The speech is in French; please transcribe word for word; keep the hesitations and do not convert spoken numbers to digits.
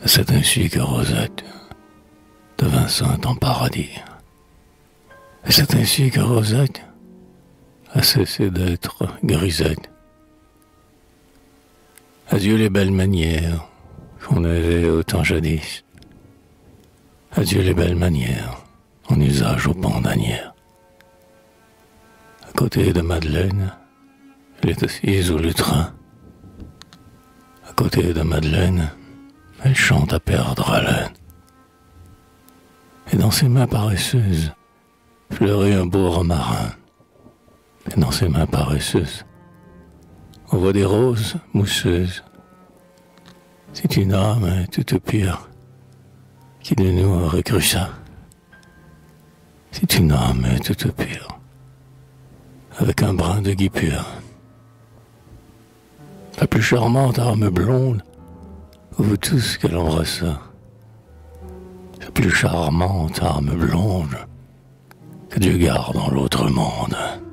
C'est ainsi que Rosette devint sainte en paradis. Et c'est ainsi que Rosette a cessé d'être grisette. Adieu les belles manières qu'on avait au temps jadis. Adieu les belles manières en usage au pan d'Anières. À côté de Madeleine, elle est assise au lutrin. À côté de Madeleine, elle chante à perdre haleine. Et dans ses mains paresseuses, fleurit un beau romarin. Et dans ses mains paresseuses, on voit des roses mousseuses. C'est une âme toute pure. Qui de nous aurait cru ça? C'est une âme toute pure, avec un brin de guipure. La plus charmante âme blonde, vous tous qu'elle embrassa. La plus charmante âme blonde que Dieu garde dans l'autre monde.